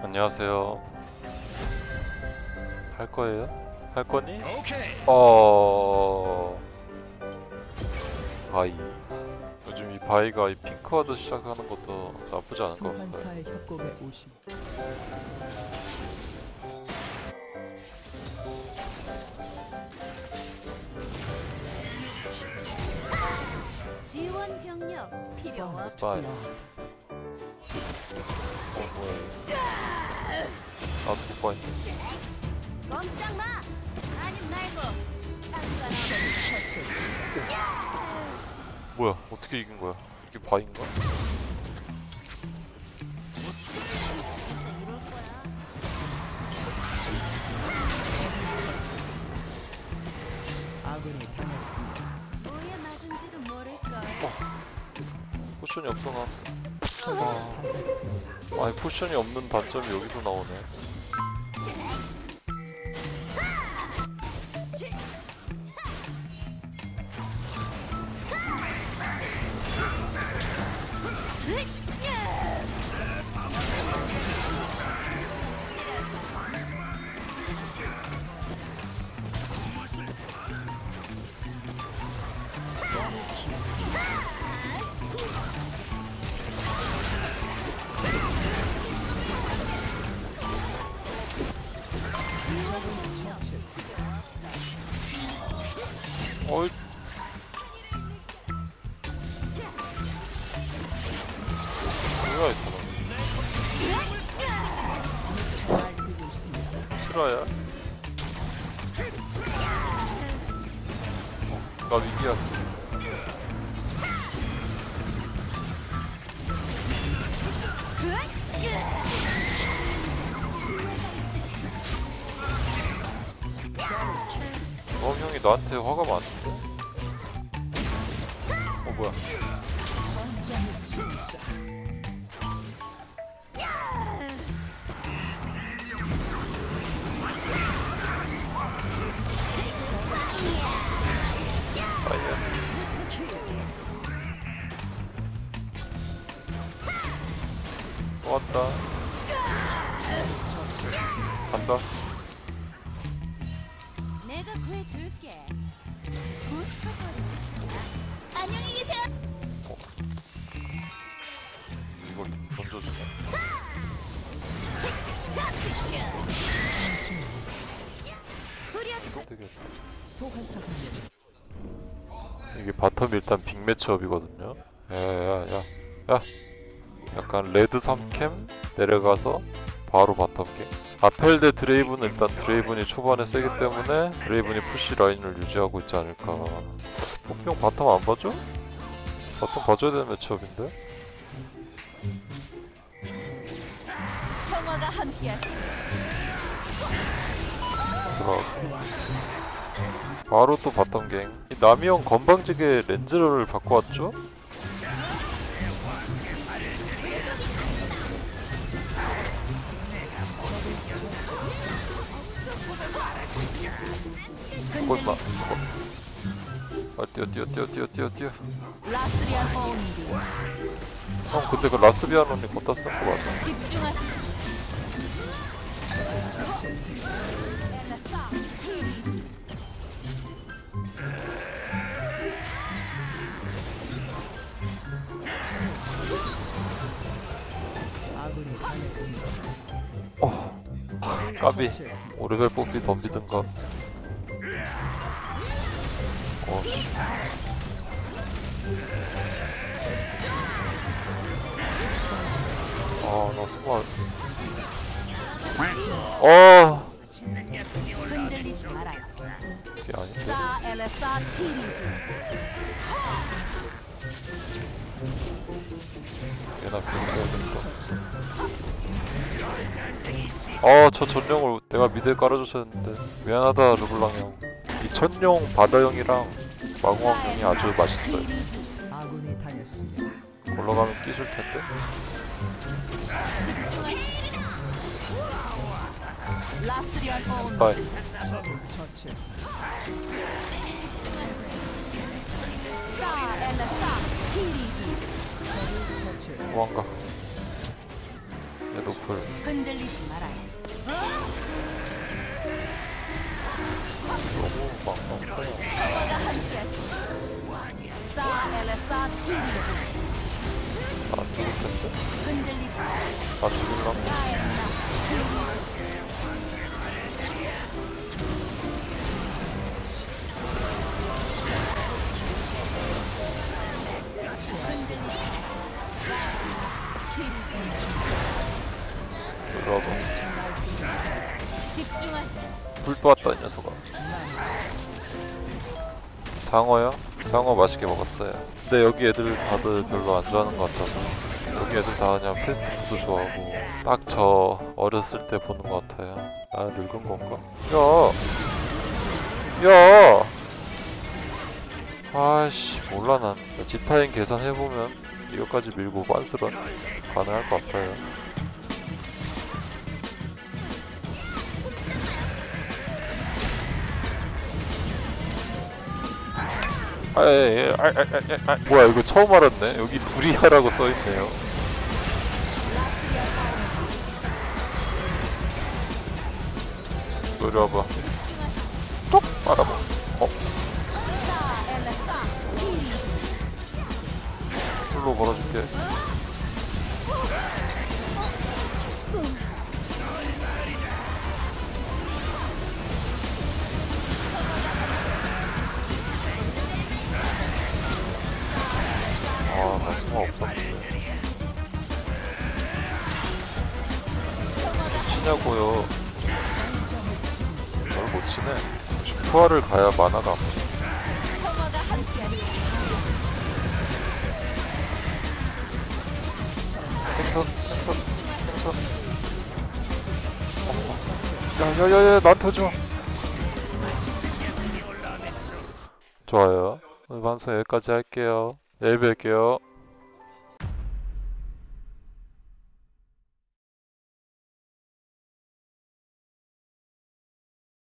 안녕하세요. 할 거예요? 할 거니? 바이. 요즘 이 바이가 이 핑크와드 시작하는 것도 나쁘지 않은 것 같아요. 소환사의 협곡에 오신 지원 병력 필요 없. 바이. 나도 바이. 꼼짝 마. 아님 말고 상관없어. 뭐야? 어떻게 이긴 거야? 이게 바인가? 이럴 거야. 아군이 당했습니다. 뭐에 맞은지도 모를 걸. 포션이 없어 나. 반갑습니다. 아니 포션이 없는 단점이 여기서 나오네. 어이. 뭐야 이 사람. 실화야? 나 위기야. 형이 나한테 화가 많은데? 뭐야? 전장의 진짜 아니야. 또 왔다. 간다. 내가 구해줄게. 부스터거리. 안녕히 계세요. 이걸 던져주네. 되게 소환사 공격 이게 바텀 일단 빅 매치업이거든요. 야야야야 야. 약간 레드 3캠 내려가서 바로 바텀 갱. 아펠 대 드레이브는 일단 드레이븐이 초반에 세기 때문에 드레이븐이 푸시 라인을 유지하고 있지 않을까. 폭병 바텀 안 봐줘? 바텀 봐줘야 되는 매치업인데? 평화가 함께하시. 들어가고 바로 또 바텀 갱. 이 남이형 건방지게 렌즈를 바꿔왔죠? 그걸 막 뛰어. 라스리안 온디. 형 근데 그 라스비아노님 걷다 쓴 거 맞아? 집중하시. 아군이 당했습니다. 까비. 오르벨 뽑기 덤비든가. 어씨. 나 스마. 흔들리지 말아요. 이게 아닌데? 사 엘레사 티리. 얘나 비켜야겠다. 저 전용을 내가 미드에 깔아줬어야 했는데. 미안하다 르블랑 형. 이 천룡 바다형이랑 마공왕형이 아주 맛있어요. 아군이 당했습니다. 올라가면 끼실 텐데. 라스리안 온디. 바이. 처치했습니다. 사 엘레사 티리. 처치했습니다. 도망가. 노플. 흔들리지 말아요. 너무 막막해요. 사 엘레사 티리. 안 죽을 텐데. 흔들리지 말아요. 아 죽을라면. 사엔나. 들어봐. 집중하세요. 불 또 왔다 이 녀석아. 장어요? 장어 맛있게 먹었어요. 근데 여기 애들 다들 별로 안 좋아하는 것 같아서 여기 애들 다 그냥 패스트푸드 좋아하고 딱 저 어렸을 때 보는 것 같아요. 나 늙은 건가? 야! 아이씨 몰라 난 지타인 계산해보면 이거까지 밀고 빤스런 가능할 것 같아요. 뭐야 이거 처음 알았네. 여기 불이야라고 써있네요. 이리 와봐. 톡! 빨아봐. 사 엘레사 티리. 풀로 걸어줄게. 아, 가스가 없었는데. 치냐고요. 널 못 치네. 슈퍼를 가야 만화가 안 보여. 평화가 함께하리. 생선. 야야야야 나한테 오지마. 좋아요. 오늘 방송 여기까지 할게요. 내일 뵐게요.